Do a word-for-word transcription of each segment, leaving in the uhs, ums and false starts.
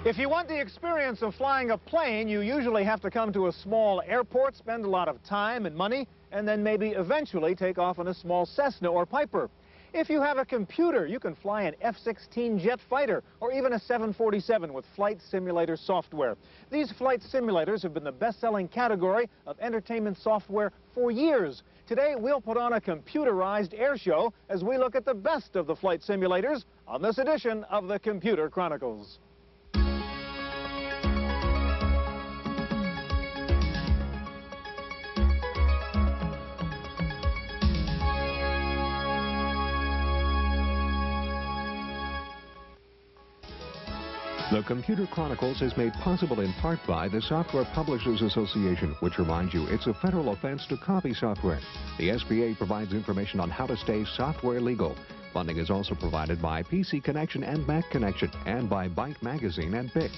If you want the experience of flying a plane, you usually have to come to a small airport, spend a lot of time and money, and then maybe eventually take off in a small Cessna or Piper. If you have a computer, you can fly an F sixteen jet fighter or even a seven forty-seven with Flight Simulator software. These flight simulators have been the best-selling category of entertainment software for years. Today, we'll put on a computerized air show as we look at the best of the flight simulators on this edition of the Computer Chronicles. The Computer Chronicles is made possible in part by the Software Publishers Association, which reminds you it's a federal offense to copy software. The S B A provides information on how to stay software legal. Funding is also provided by P C Connection and Mac Connection, and by Byte Magazine and Bix.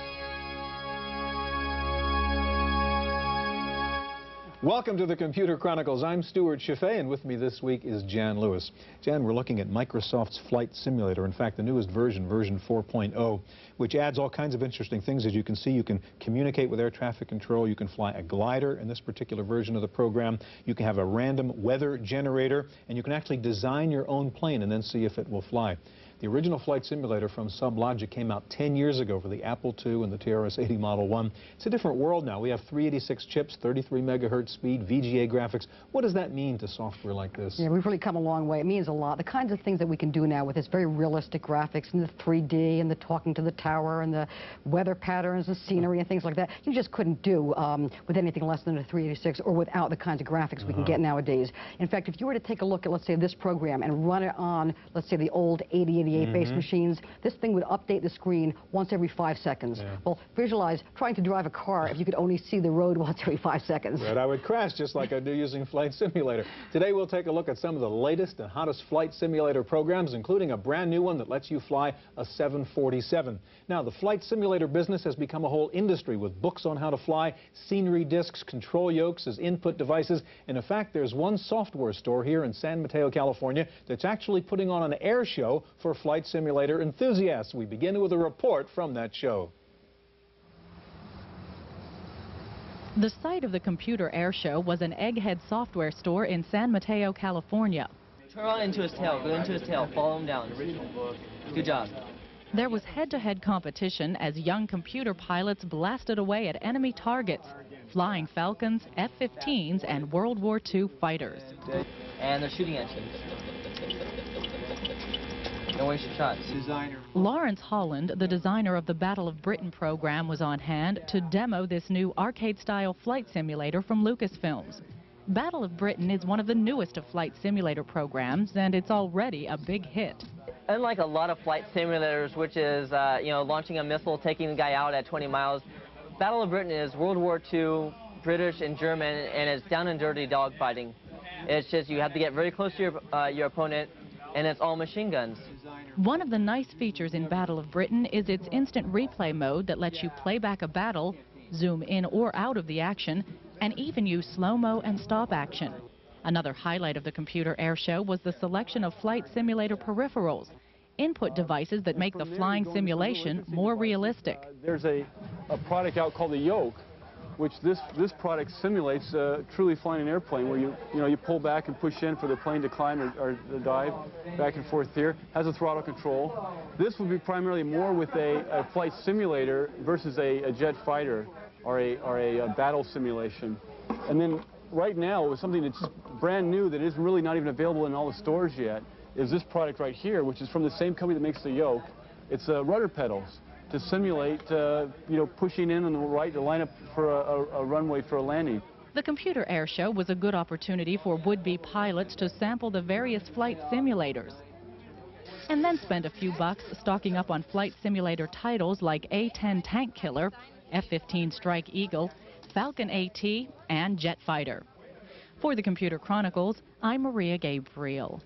Welcome to the Computer Chronicles. I'm Stuart Chaffee, and with me this week is Jan Lewis. Jan, we're looking at Microsoft's Flight Simulator. In fact, the newest version, version four point oh, which adds all kinds of interesting things. As you can see, you can communicate with air traffic control. You can fly a glider in this particular version of the program. You can have a random weather generator, and you can actually design your own plane and then see if it will fly. The original Flight Simulator from subLOGIC came out ten years ago for the Apple two and the T R S eighty Model one. It's a different world now. We have three eighty-six chips, thirty-three megahertz speed, V G A graphics. What does that mean to software like this? Yeah, we've really come a long way. It means a lot. The kinds of things that we can do now with this very realistic graphics and the three D and the talking to the tower and the weather patterns and scenery and things like that, you just couldn't do um, with anything less than a three eighty-six or without the kinds of graphics we can get nowadays. In fact, if you were to take a look at, let's say, this program and run it on, let's say, the old eighty eighty-eight based machines, this thing would update the screen once every five seconds. Yeah. Well, visualize trying to drive a car if you could only see the road once every five seconds. Right, I would crash just like I do using Flight Simulator. Today we'll take a look at some of the latest and hottest Flight Simulator programs, including a brand new one that lets you fly a seven forty-seven. Now, the Flight Simulator business has become a whole industry with books on how to fly, scenery discs, control yokes as input devices, and in fact, there's one software store here in San Mateo, California, that's actually putting on an air show for Flight Simulator enthusiasts. We begin with a report from that show. The site of the Computer Air Show was an Egghead software store in San Mateo, California. Turn on into his tail, go into his tail, follow him down. Good job. There was head-to-head competition as young computer pilots blasted away at enemy targets, flying Falcons, F fifteens, and World War Two fighters. And they're shooting at you. Don't waste your shots. Lawrence Holland, the designer of the Battle of Britain program, was on hand to demo this new arcade-style flight simulator from Lucasfilms. Battle of Britain is one of the newest of flight simulator programs, and it's already a big hit. Unlike a lot of flight simulators, which is, uh, you know, launching a missile, taking the guy out at twenty miles, Battle of Britain is World War Two, British and German, and it's down and dirty dogfighting. It's just you have to get very close to your, uh, your opponent, and it's all machine guns. One of the nice features in Battle of Britain is its instant replay mode that lets you play back a battle, zoom in or out of the action, and even use slow-mo and stop action. Another highlight of the Computer Air Show was the selection of flight simulator peripherals, input devices that make the flying simulation more realistic. Uh, there's a, a product out called the Yoke, which this this product simulates uh, truly flying an airplane, where you you know you pull back and push in for the plane to climb or, or to dive, back and forth here. Has a throttle control. This would be primarily more with a, a flight simulator versus a, a jet fighter or a or a, a battle simulation. And then right now, with something that's brand new that is really not even available in all the stores yet, is this product right here, which is from the same company that makes the Yoke. It's uh, rudder pedals to simulate, uh, you know, pushing in on the right to line up for a, a, a runway for a landing. The Computer Air Show was a good opportunity for would-be pilots to sample the various flight simulators, and then spend a few bucks stocking up on flight simulator titles like A ten Tank Killer, F fifteen Strike Eagle, Falcon A T, and Jet Fighter. For the Computer Chronicles, I'm Maria Gabriel.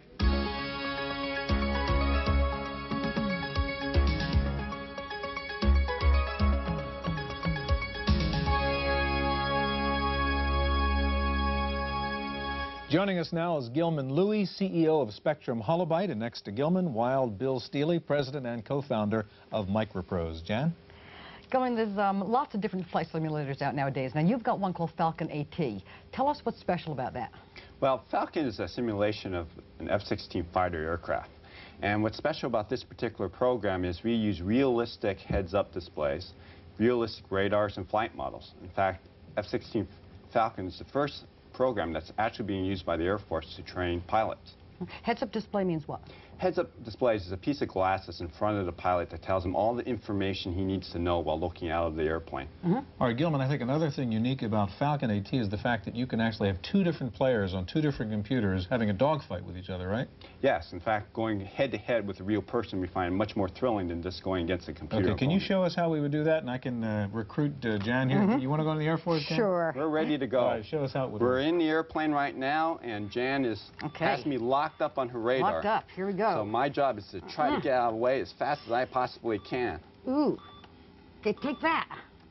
Joining us now is Gilman Louie, C E O of Spectrum Holobyte, and next to Gilman, Wild Bill Stealey, President and co-founder of MicroProse. Jan? Gilman, there's um, lots of different flight simulators out nowadays. Now, you've got one called Falcon A T. Tell us what's special about that. Well, Falcon is a simulation of an F sixteen fighter aircraft. And what's special about this particular program is we use realistic heads-up displays, realistic radars, and flight models. In fact, F sixteen Falcon is the first program that's actually being used by the Air Force to train pilots. Heads-up display means what? Heads-up displays is a piece of glass that's in front of the pilot that tells him all the information he needs to know while looking out of the airplane. Mm-hmm. All right, Gilman, I think another thing unique about Falcon A T is the fact that you can actually have two different players on two different computers having a dogfight with each other, right? Yes. In fact, going head-to-head with a real person we find much more thrilling than just going against a computer. Okay, can opponent. you show us how we would do that? And I can uh, recruit uh, Jan here. Mm-hmm. You want to go to the Air Force, Jan? Sure. We're ready to go. All right, show us how it would We're work. in the airplane right now, and Jan is okay. has me locked up on her radar. Locked up. Here we go. So my job is to try to get out of the way as fast as I possibly can. Ooh. Okay, take that.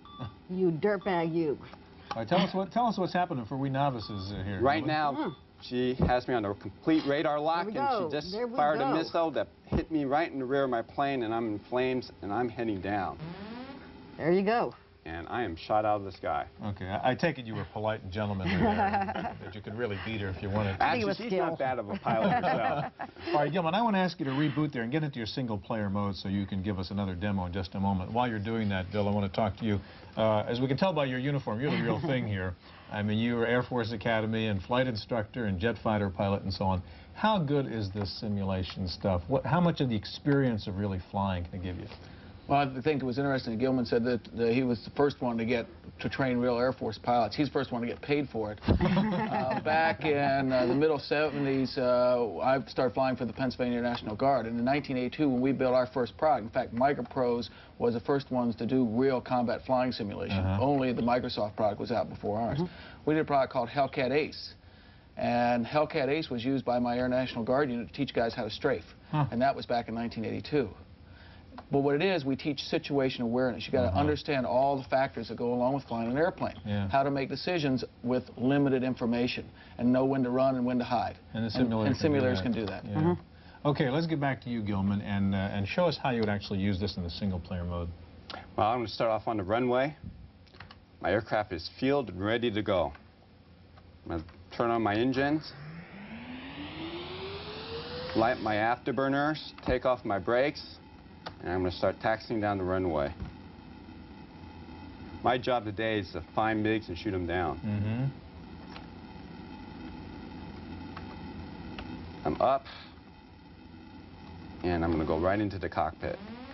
You dirtbag, you. All right, tell us what tell us what's happening for we novices uh, here. Right Gilman. now, mm. she has me on a complete radar lock, and go. she just there we fired go. a missile that hit me right in the rear of my plane, and I'm in flames, and I'm heading down. There you go. And I am shot out of the sky. Okay, I, I take it you were polite and gentlemanly there, that you could really beat her if you wanted to. Actually, she's not bad of a pilot herself. All right, Gilman, I want to ask you to reboot there and get into your single-player mode so you can give us another demo in just a moment. While you're doing that, Bill, I want to talk to you. Uh, as we can tell by your uniform, you're the real thing here. I mean, you were Air Force Academy and flight instructor and jet fighter pilot and so on. How good is this simulation stuff? What, how much of the experience of really flying can it give you? Well, I think it was interesting. Gilman said that uh, he was the first one to get to train real Air Force pilots. He's the first one to get paid for it. uh, back in uh, the middle seventies, uh, I started flying for the Pennsylvania National Guard. And in nineteen eighty-two, when we built our first product, in fact, MicroProse was the first ones to do real combat flying simulation. Uh-huh. Only the Microsoft product was out before ours. Uh-huh. We did a product called Hellcat Ace. And Hellcat Ace was used by my Air National Guard unit to teach guys how to strafe. Huh. And that was back in nineteen eighty-two. But what it is, we teach situation awareness. You got to uh-huh. understand all the factors that go along with flying an airplane. Yeah. How to make decisions with limited information and know when to run and when to hide. And the simulator and, and simulators can do that. Can do that. Yeah. Uh-huh. Okay, let's get back to you, Gilman, and, uh, and show us how you would actually use this in the single-player mode. Well, I'm going to start off on the runway. My aircraft is fueled and ready to go. I'm going to turn on my engines, light my afterburners, take off my brakes, and I'm going to start taxiing down the runway. My job today is to find MiGs and shoot them down. Mm-hmm. I'm up, and I'm going to go right into the cockpit.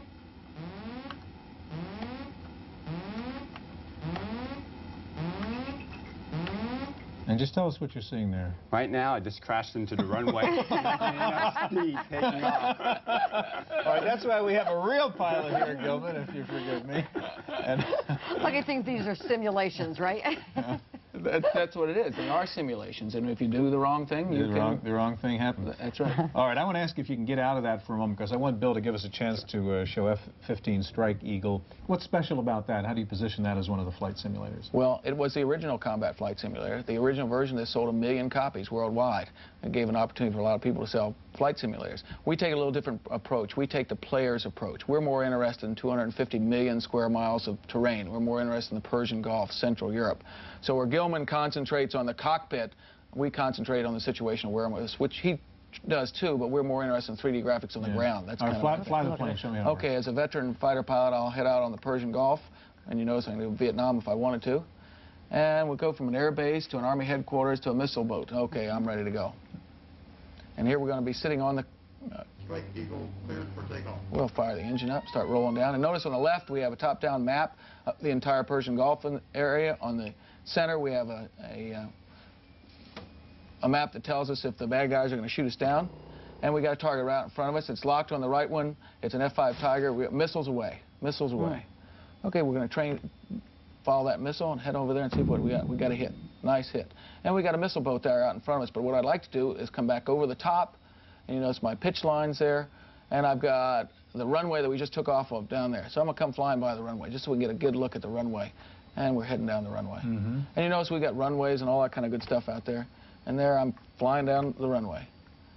And just tell us what you're seeing there. Right now, I just crashed into the runway. Speed, taking off. All right, that's why we have a real pilot here, Gilman, if you forgive me. And Look, I think these are simulations, right? That, that's what it is. They are simulations, and if you do the wrong thing, you the can... Wrong, the wrong thing happens. That's right. All right, I want to ask if you can get out of that for a moment, because I want Bill to give us a chance to uh, show F fifteen Strike Eagle. What's special about that? How do you position that as one of the flight simulators? Well, it was the original combat flight simulator. The original version that sold a million copies worldwide. It gave an opportunity for a lot of people to sell flight simulators. We take a little different approach. We take the player's approach. We're more interested in two hundred fifty million square miles of terrain. We're more interested in the Persian Gulf, Central Europe. So where Gilman concentrates on the cockpit, we concentrate on the situational awareness, which he does too, but we're more interested in three D graphics on the yeah. ground. That's All right, kind fly, of fly the plane. Show me how. Okay, as a veteran fighter pilot, I'll head out on the Persian Gulf, and you notice I can do Vietnam if I wanted to. And we'll go from an air base to an Army headquarters to a missile boat. Okay, I'm ready to go. And here we're going to be sitting on the... Uh, Strike Eagle, clear for takeoff. We'll fire the engine up, start rolling down. And notice on the left we have a top-down map of the entire Persian Gulf area. On the center we have a, a, uh, a map that tells us if the bad guys are going to shoot us down. And we got a target right in front of us. It's locked on the right one. It's an F five Tiger. We got missiles away. Missiles away. Mm. Okay, we're going to train... follow that missile and head over there and see what we got. We got a hit. Nice hit. And we got a missile boat there out in front of us. But what I'd like to do is come back over the top, and you notice my pitch lines there, and I've got the runway that we just took off of down there. So I'm going to come flying by the runway just so we can get a good look at the runway. And we're heading down the runway. Mm-hmm. And you notice we got runways and all that kind of good stuff out there. And there I'm flying down the runway.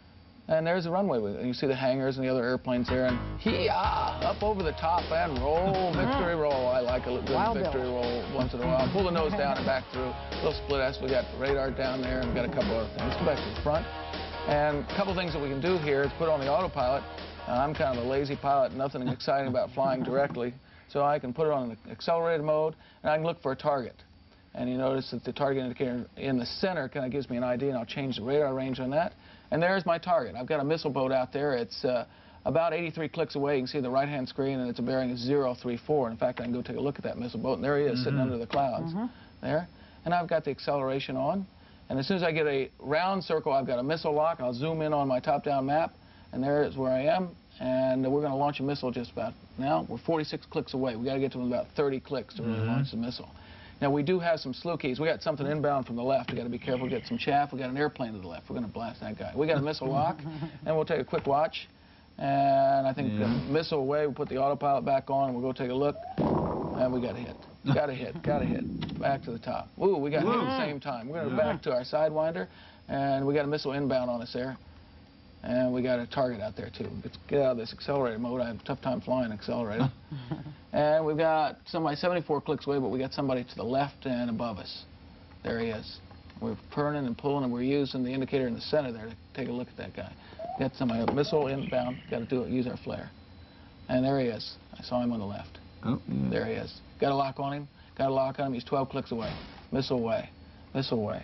And there's the runway. You see the hangars and the other airplanes there. And hee-ah, up over the top and roll, victory roll. I like a little Wild victory Bill. roll once in a while. Pull the nose down and back through. Little split S. We got radar down there and we got a couple other things. Go back to the front. And a couple things that we can do here is put on the autopilot. Uh, I'm kind of a lazy pilot, nothing exciting about flying directly. So I can put it on an accelerated mode, and I can look for a target. And you notice that the target indicator in the center kind of gives me an idea, and I'll change the radar range on that. And there's my target. I've got a missile boat out there. It's uh, about eighty-three clicks away. You can see the right-hand screen, and it's a bearing of zero three four. In fact, I can go take a look at that missile boat, and there he is, mm-hmm. sitting under the clouds. Mm-hmm. There. And I've got the acceleration on. And as soon as I get a round circle, I've got a missile lock. I'll zoom in on my top-down map, and there is where I am. And we're going to launch a missile just about now. We're forty-six clicks away. We've got to get to about thirty clicks to really mm-hmm. launch the missile. Now, we do have some slew keys. We got something inbound from the left. We've got to be careful, get some chaff. we got an airplane to the left. We're going to blast that guy. We got a missile lock, and we'll take a quick watch. And I think yeah. the missile away, we'll put the autopilot back on, and we'll go take a look. And we got a hit. Got a hit. Got a hit. Back to the top. Ooh, we got Whoa. hit at the same time. We're going to yeah. back to our Sidewinder, and we got a missile inbound on us there. And we got a target out there, too. Let's get out of this accelerated mode. I have a tough time flying accelerated. And we've got somebody seventy-four clicks away, but we got somebody to the left and above us. There he is. We're turning and pulling, and we're using the indicator in the center there to take a look at that guy. Got somebody, a missile inbound. Got to do it, use our flare. And there he is. I saw him on the left. Oh, yeah. There he is. Got a lock on him. Got a lock on him. He's twelve clicks away. Missile away. Missile away.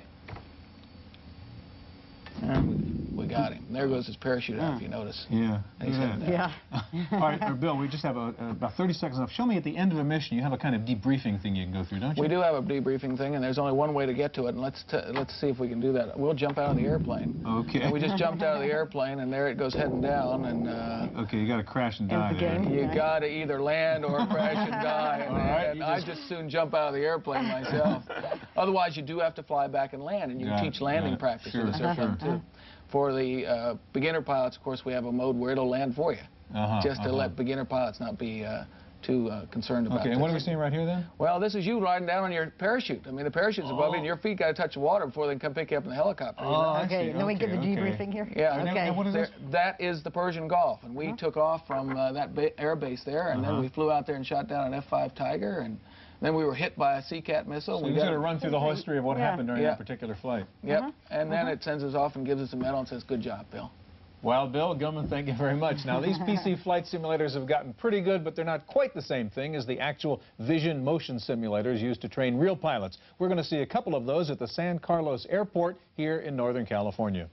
And we got him. There goes his parachute out, if you notice. Yeah. He's yeah. yeah. All right, uh, Bill, we just have a, uh, about thirty seconds left. Show me at the end of a mission, you have a kind of debriefing thing you can go through, don't you? We do have a debriefing thing, and there's only one way to get to it, and let's t let's see if we can do that. We'll jump out of the airplane. Okay. And we just jumped out of the airplane, and there it goes heading down, and... Uh, okay, you got to crash and die. You got to either land or crash and die, and, right, and I just soon jump out of the airplane myself. Otherwise, you do have to fly back and land, and you got teach it, landing practice sure, with this airplane, sure. too. For the uh, beginner pilots, of course, we have a mode where it'll land for you, uh-huh, just to uh-huh. let beginner pilots not be uh, too uh, concerned about it. Okay, and what are we seeing right here, then? Well, this is you riding down on your parachute. I mean, the parachute's oh. above you, and your feet got to touch the water before they can come pick you up in the helicopter. Oh, you know? Okay, then okay, we get the okay. debriefing here? Yeah. And okay. And what is this? That is the Persian Gulf, and we uh-huh. took off from uh, that ba air base there, and uh-huh. then we flew out there and shot down an F five Tiger, and then we were hit by a C CAT missile. So we got to run through the whole history of what yeah. happened during yeah. that particular flight. Yep, uh-huh. and then uh-huh. it sends us off and gives us a medal and says, good job, Bill. Well, Bill, Gilman, thank you very much. Now, these P C flight simulators have gotten pretty good, but they're not quite the same thing as the actual vision motion simulators used to train real pilots. We're going to see a couple of those at the San Carlos Airport here in Northern California.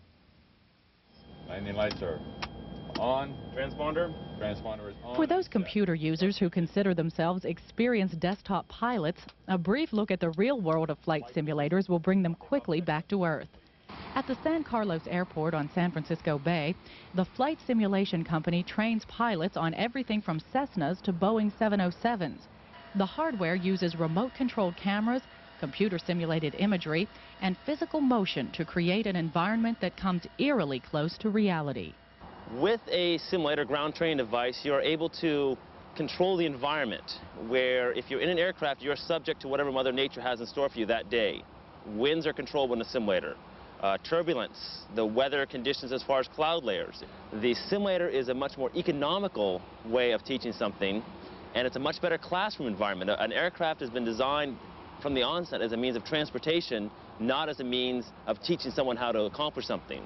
Landing lights are on. Transponder. Transponder is on. For those computer users who consider themselves experienced desktop pilots, a brief look at the real world of flight simulators will bring them quickly back to Earth. At the San Carlos Airport on San Francisco Bay, the Flight Simulation Company trains pilots on everything from Cessnas to Boeing seven oh sevens. The hardware uses remote-controlled cameras, computer-simulated imagery, and physical motion to create an environment that comes eerily close to reality. With a simulator ground training device, you're able to control the environment, where if you're in an aircraft, you're subject to whatever Mother Nature has in store for you that day. Winds are controlled in a simulator. Uh, turbulence, the weather conditions as far as cloud layers. The simulator is a much more economical way of teaching something, and it's a much better classroom environment. An aircraft has been designed from the onset as a means of transportation, not as a means of teaching someone how to accomplish something.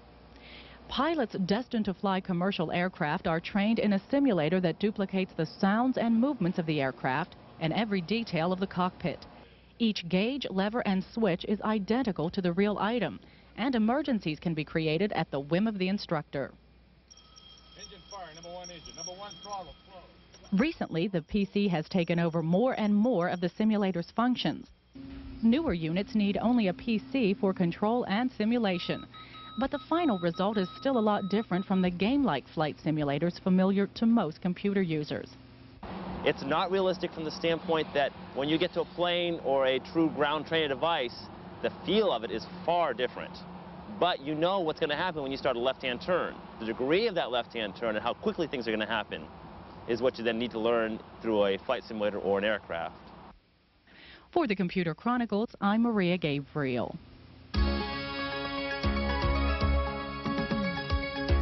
Pilots destined to fly commercial aircraft are trained in a simulator that duplicates the sounds and movements of the aircraft and every detail of the cockpit. Each gauge, lever, and switch is identical to the real item, and emergencies can be created at the whim of the instructor. Engine fire, number one engine, number one throttle, close. Recently, the P C has taken over more and more of the simulator's functions. Newer units need only a P C for control and simulation, but the final result is still a lot different from the game-like flight simulators familiar to most computer users. It's not realistic from the standpoint that when you get to a plane or a true ground training device, the feel of it is far different. But you know what's going to happen when you start a left-hand turn. The degree of that left-hand turn and how quickly things are going to happen is what you then need to learn through a flight simulator or an aircraft. For the Computer Chronicles, I'm Maria Gabriel.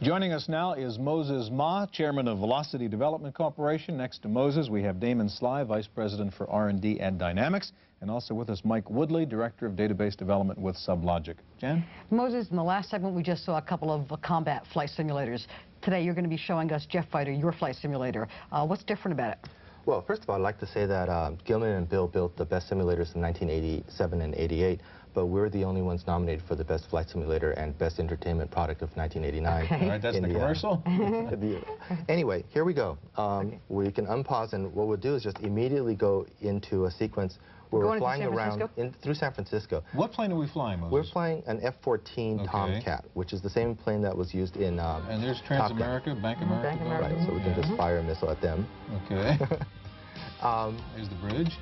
Joining us now is Moses Ma, Chairman of Velocity Development Corporation. Next to Moses, we have Damon Sly, Vice President for R and D at Dynamics, and also with us Mike Woodley, Director of Database Development with subLOGIC. Jan? Moses, in the last segment, we just saw a couple of uh, combat flight simulators. Today, you're going to be showing us Jet Fighter, your flight simulator. Uh, what's different about it? Well, first of all, I'd like to say that uh, Gilman and Bill built the best simulators in nineteen eighty-seven and eighty-eight, but we're the only ones nominated for the best flight simulator and best entertainment product of nineteen eighty-nine. Okay. All right, that's the, the commercial. Uh, the, anyway, here we go. Um, okay. We can unpause, and what we'll do is just immediately go into a sequence where we're, we're flying around in, through San Francisco. What plane are we flying, Moses? We're flying an F fourteen okay. Tomcat, which is the same plane that was used in um, And there's Transamerica, Bank America. Bank America. Right, so we can just fire a missile at them. Okay. um, There's the bridge.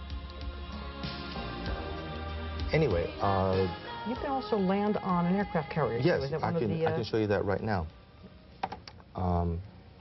Anyway, uh, you can also land on an aircraft carrier. Yes, Is that I, one can, of the, uh... I can show you that right now. Um,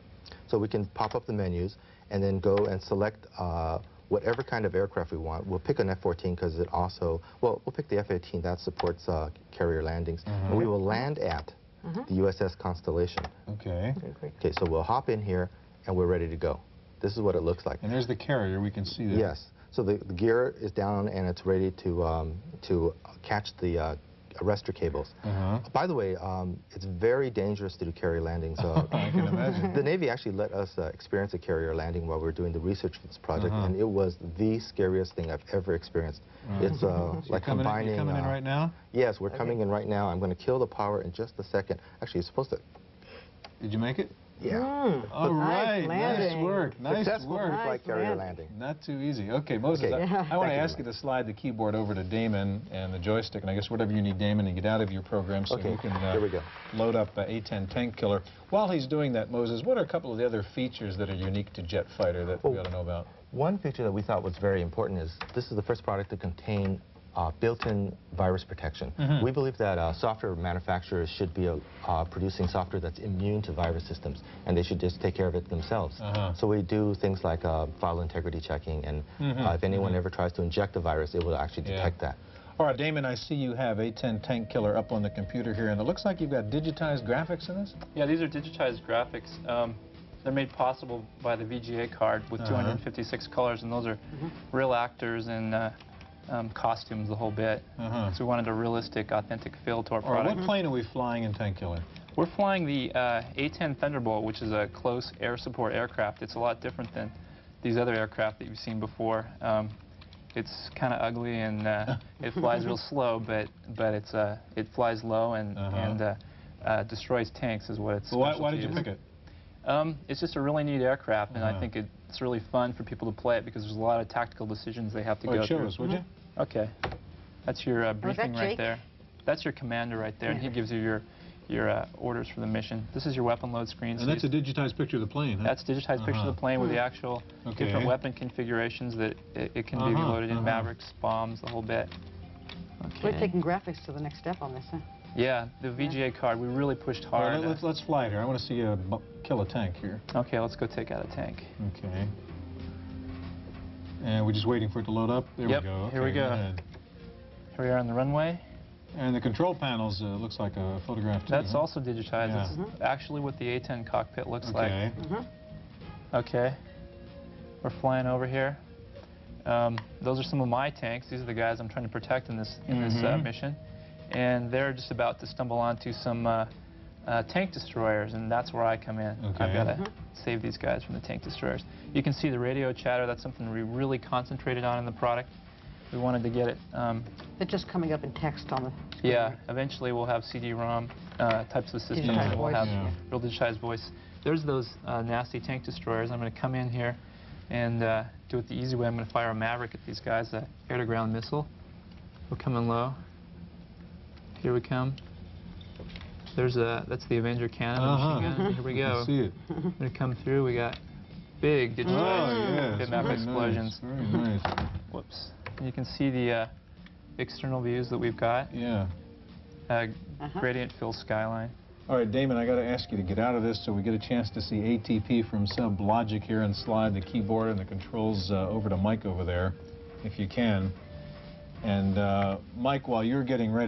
so we can pop up the menus and then go and select uh, whatever kind of aircraft we want. We'll pick an F fourteen because it also, well, we'll pick the F eighteen. That supports uh, carrier landings. Mm-hmm. And we will land at mm-hmm. the U S S Constellation. Okay. Okay, so we'll hop in here and we're ready to go. This is what it looks like. And there's the carrier. We can see that. Yes. So the, the gear is down and it's ready to um, to catch the uh, arrestor cables. Uh-huh. By the way, um, it's very dangerous to do carrier landings. Uh, I can imagine. The Navy actually let us uh, experience a carrier landing while we were doing the research for this project, uh-huh. and it was the scariest thing I've ever experienced. Uh-huh. It's uh, so like coming combining. In, you're coming uh, in right now? Yes, we're okay. coming in right now. I'm going to kill the power in just a second. Actually, it's supposed to. Did you make it? Yeah. Mm, All right, nice, nice work, nice Successful work. Nice flight carrier landing. Not too easy. Okay, Moses, Okay. I, Yeah. I want to you, ask you to slide the keyboard over to Damon and the joystick, and I guess whatever you need, Damon, and get out of your program so okay. you can uh, Here we go. load up uh, A ten Tank Killer. While he's doing that, Moses, what are a couple of the other features that are unique to Jet Fighter that well, we ought to know about? One feature that we thought was very important is this is the first product to contain Uh, built-in virus protection. Mm-hmm. We believe that uh, software manufacturers should be uh, producing software that's immune to virus systems, and they should just take care of it themselves. Uh-huh. So we do things like uh, file integrity checking, and mm-hmm. uh, if anyone mm-hmm. ever tries to inject a virus, it will actually detect yeah. that. All right, Damon, I see you have A ten Tank Killer up on the computer here, and it looks like you've got digitized graphics in this? Yeah, these are digitized graphics. Um, they're made possible by the V G A card with uh-huh. two hundred fifty-six colors, and those are mm-hmm. real actors and uh, Um, costumes, the whole bit. Uh-huh. So we wanted a realistic, authentic feel to our All product. right, what plane are we flying in Tank Killer? We're flying the uh, A ten Thunderbolt, which is a close air support aircraft. It's a lot different than these other aircraft that you've seen before. Um, it's kind of ugly and uh, it flies real slow, but but it's uh, it flies low and uh-huh. and uh, uh, destroys tanks is what it's. Well, why, why did you pick it? Um, it's just a really neat aircraft, and uh-huh. I think it, it's really fun for people to play it because there's a lot of tactical decisions they have to oh, go show through. us, would you? Okay, that's your uh, briefing that right Jake? there. That's your commander right there, and he gives you your your uh, orders for the mission. This is your weapon load screen. And so that's a digitized picture of the plane, huh? That's a digitized uh-huh. picture of the plane with the actual okay. different weapon configurations that it, it can uh-huh. be loaded in, uh-huh. Mavericks, bombs, the whole bit. Okay. We're taking graphics to the next step on this, huh? Yeah, the V G A card, we really pushed hard. All right, let's, let's fly it here. I want to see you kill a tank here. Okay, let's go take out a tank. Okay. And we're just waiting for it to load up. There yep, we go. Okay, here we go. go Here we are on the runway. And the control panels uh, looks like a photograph too. That's huh? also digitized. Yeah. It's mm-hmm. actually what the A ten cockpit looks okay. like. Mm-hmm. Okay. We're flying over here. Um, those are some of my tanks. These are the guys I'm trying to protect in this in mm-hmm. this uh, mission. And they're just about to stumble onto some uh, uh, tank destroyers, and that's where I come in. Okay. I've got to mm-hmm. save these guys from the tank destroyers. You can see the radio chatter. That's something we really concentrated on in the product. We wanted to get it. Um, They're just coming up in text on the screen. Yeah, eventually we'll have C D ROM uh, types of systems, Digitized and we'll voice. have Yeah. real digitized voice. There's those uh, nasty tank destroyers. I'm going to come in here and uh, do it the easy way. I'm going to fire a Maverick at these guys, an air-to-ground missile. We're coming low. Here we come. There's a, that's the Avenger cannon, uh-huh. machine gun. Here we go. I see it. We're going to come through. We got big digitized oh, yes. bitmap Very explosions. Nice. Very nice. Whoops. And you can see the uh, external views that we've got. Yeah. Uh, uh-huh. Gradient fill skyline. All right, Damon, I got to ask you to get out of this so we get a chance to see A T P from subLOGIC here and slide the keyboard and the controls uh, over to Mike over there, if you can. And uh, Mike, while you're getting ready,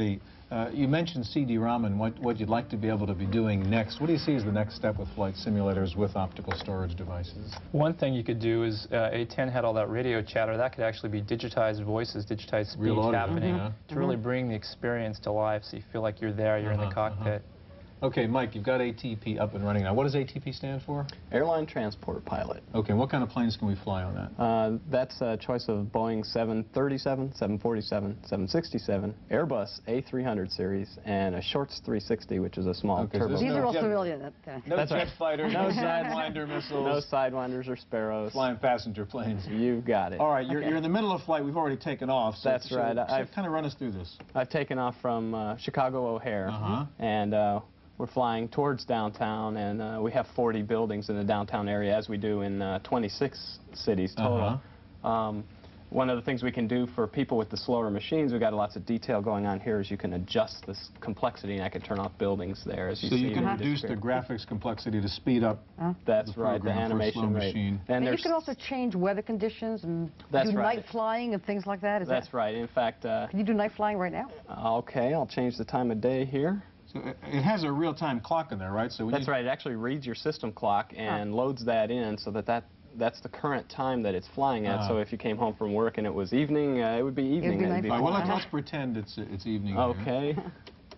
Uh, you mentioned C D ROM and what, what you'd like to be able to be doing next. What do you see as the next step with flight simulators with optical storage devices? One thing you could do is uh, A ten had all that radio chatter. That could actually be digitized voices, digitized speech happening mm-hmm. to really bring the experience to life so you feel like you're there, you're uh-huh, in the cockpit. Uh-huh. Okay, Mike, you've got A T P up and running now. What does A T P stand for? Airline Transport Pilot. Okay, what kind of planes can we fly on that? Uh, that's a choice of Boeing seven thirty-seven, seven forty-seven, seven sixty-seven, Airbus A three hundred series, and a Shorts three sixty, which is a small okay, turbo. These no are all jet, civilian. That, uh, no that's jet right. fighters, no Sidewinder missiles. No Sidewinders or Sparrows. Flying passenger planes. You got it. All right, you're, okay. you're in the middle of flight. We've already taken off. So, that's so, right. So I've kind of run us through this. I've taken off from uh, Chicago O'Hare, uh-huh. and uh, we're flying towards downtown, and uh, we have forty buildings in the downtown area, as we do in uh, twenty-six cities total. Uh-huh. um, one of the things we can do for people with the slower machines, we've got lots of detail going on here, is you can adjust this complexity, and I can turn off buildings there, as you so see. So you can reduce the graphics complexity to speed up huh? That's the right, the animation rate. Machine. And, and you can also change weather conditions and that's do right. night flying and things like that. Is that's that, right. In fact, uh, can you do night flying right now? Okay, I'll change the time of day here. So it has a real-time clock in there, right? So that's right. It actually reads your system clock and huh. loads that in so that, that that's the current time that it's flying at. Uh, so if you came home from work and it was evening, uh, it would be evening. It would be right, well, let's, let's pretend it's it's evening. Okay. Here.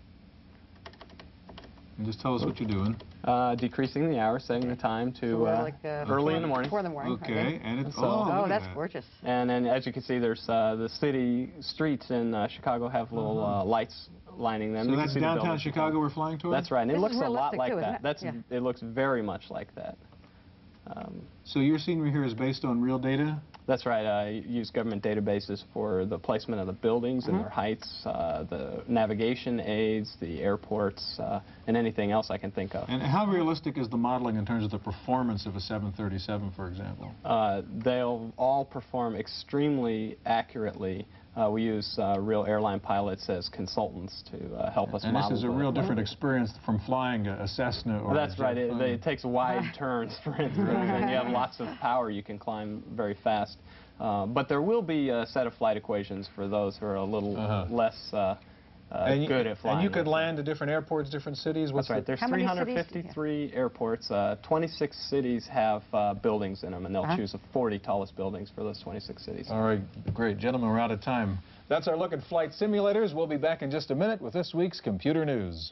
And just tell us what you're doing. Uh, decreasing the hour, setting the time to so uh, like, uh, early in the morning. Four in the morning. Okay, okay. and it's so, oh, oh that's that. gorgeous. And then, as you can see, there's uh, the city streets in uh, Chicago have little uh-huh. uh, lights lining them. So you that's downtown Chicago we're flying towards? That's right, and this it looks a lot like too, that. It? That's yeah. it looks very much like that. Um, so your scenery here is based on real data? That's right. I use government databases for the placement of the buildings mm-hmm. and their heights, uh, the navigation aids, the airports, uh, and anything else I can think of. And how realistic is the modeling in terms of the performance of a seven thirty-seven, for example? Uh, they'll all perform extremely accurately. Uh, we use uh, real airline pilots as consultants to uh, help us and model. And this is a real different experience from flying a, a Cessna or That's a right. It, it, it takes wide turns, for instance, and you have lots of power. You can climb very fast. Uh, but there will be a set of flight equations for those who are a little uh-huh. less uh, uh, and good you, at flying. And you could land at different airports, different cities? What's That's right. The There's three hundred fifty-three airports. Uh, twenty-six cities have uh, buildings in them, and they'll uh-huh. choose the forty tallest buildings for those twenty-six cities. All right. Great. Gentlemen, we're out of time. That's our look at flight simulators. We'll be back in just a minute with this week's Computer News.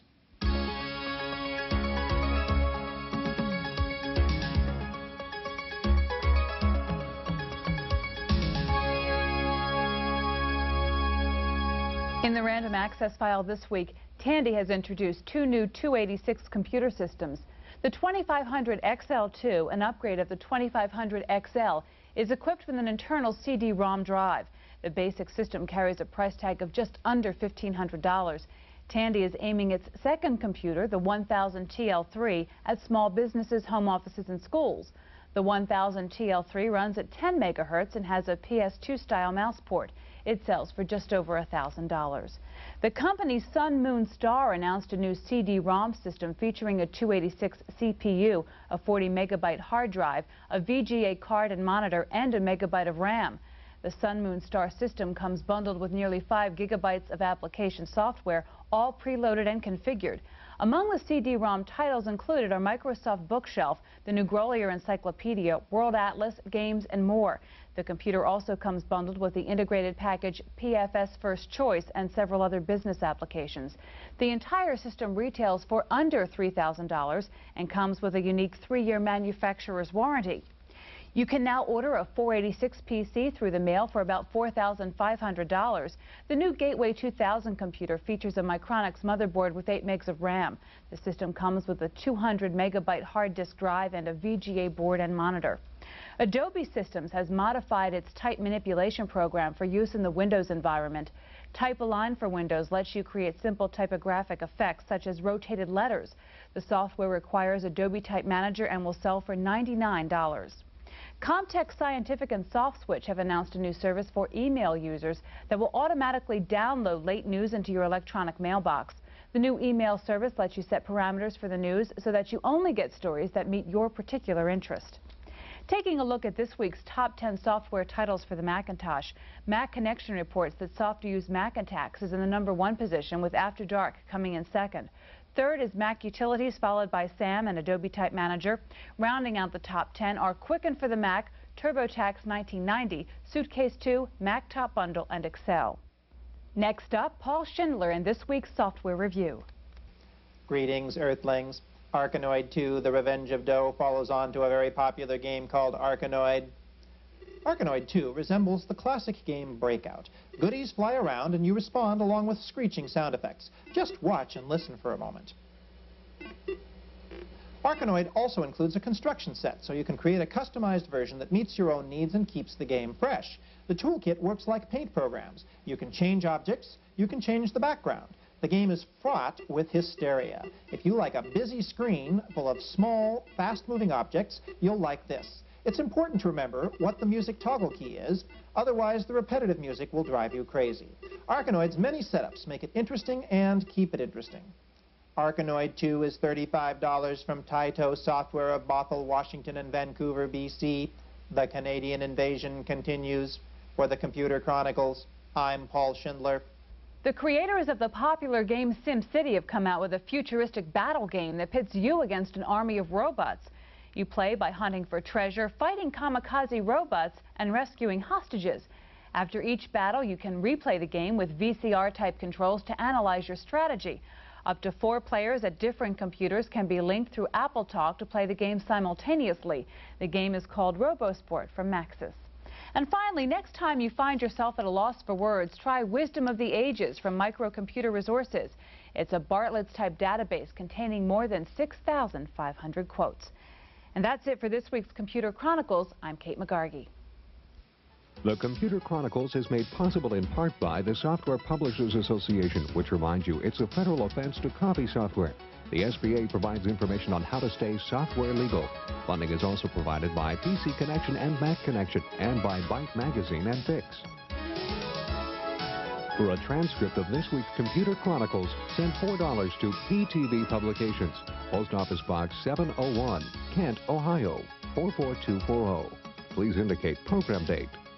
In the random access file this week, Tandy has introduced two new two eighty-six computer systems. The twenty-five hundred X L two, an upgrade of the twenty-five hundred X L, is equipped with an internal C D ROM drive. The basic system carries a price tag of just under fifteen hundred dollars. Tandy is aiming its second computer, the one thousand T L three, at small businesses, home offices, and schools. The one thousand T L three runs at ten megahertz and has a P S two style mouse port. It sells for just over one thousand dollars. The company Sun Moon Star announced a new C D ROM system featuring a two eighty-six C P U, a forty megabyte hard drive, a V G A card and monitor, and a megabyte of RAM. The Sun Moon Star system comes bundled with nearly five gigabytes of application software, all preloaded and configured. Among the C D ROM titles included are Microsoft Bookshelf, the new Grolier Encyclopedia, World Atlas, games, and more. The computer also comes bundled with the integrated package P F S First Choice and several other business applications. The entire system retails for under three thousand dollars and comes with a unique three-year manufacturer's warranty. You can now order a four eighty-six P C through the mail for about four thousand five hundred dollars. The new Gateway two thousand computer features a Micronix motherboard with eight megs of RAM. The system comes with a two hundred megabyte hard disk drive and a V G A board and monitor. Adobe Systems has modified its type manipulation program for use in the Windows environment. Type Align for Windows lets you create simple typographic effects such as rotated letters. The software requires Adobe Type Manager and will sell for ninety-nine dollars. Comtech Scientific and SoftSwitch have announced a new service for email users that will automatically download late news into your electronic mailbox. The new email service lets you set parameters for the news so that you only get stories that meet your particular interest. Taking a look at this week's top ten software titles for the Macintosh, Mac Connection reports that soft-to-use Mac Attacks is in the number one position, with After Dark coming in second. Third is Mac Utilities, followed by SAM and Adobe Type Manager. Rounding out the top ten are Quicken for the Mac, TurboTax nineteen ninety, Suitcase two, Mac Top Bundle, and Excel. Next up, Paul Schindler in this week's software review. Greetings, Earthlings. Arkanoid two, The Revenge of Doe, follows on to a very popular game called Arkanoid. Arkanoid two resembles the classic game Breakout. Goodies fly around and you respond along with screeching sound effects. Just watch and listen for a moment. Arkanoid also includes a construction set, so you can create a customized version that meets your own needs and keeps the game fresh. The toolkit works like paint programs. You can change objects, you can change the background. The game is fraught with hysteria. If you like a busy screen full of small, fast-moving objects, you'll like this. It's important to remember what the music toggle key is, otherwise the repetitive music will drive you crazy. Arkanoid's many setups make it interesting and keep it interesting. Arkanoid two is thirty-five dollars from Taito Software of Bothell, Washington and Vancouver, B C. The Canadian invasion continues. For the Computer Chronicles, I'm Paul Schindler. The creators of the popular game SimCity have come out with a futuristic battle game that pits you against an army of robots. You play by hunting for treasure, fighting kamikaze robots, and rescuing hostages. After each battle, you can replay the game with V C R-type controls to analyze your strategy. Up to four players at different computers can be linked through Apple Talk to play the game simultaneously. The game is called RoboSport from Maxis. And finally, next time you find yourself at a loss for words, try Wisdom of the Ages from Microcomputer Resources. It's a Bartlett's-type database containing more than six thousand five hundred quotes. And that's it for this week's Computer Chronicles. I'm Kate McGargy. The Computer Chronicles is made possible in part by the Software Publishers Association, which reminds you it's a federal offense to copy software. The S B A provides information on how to stay software legal. Funding is also provided by P C Connection and Mac Connection, and by Byte Magazine and Fix. For a transcript of this week's Computer Chronicles, send four dollars to P T V Publications, Post Office Box seven oh one, Kent, Ohio, four four two four zero. Please indicate program date.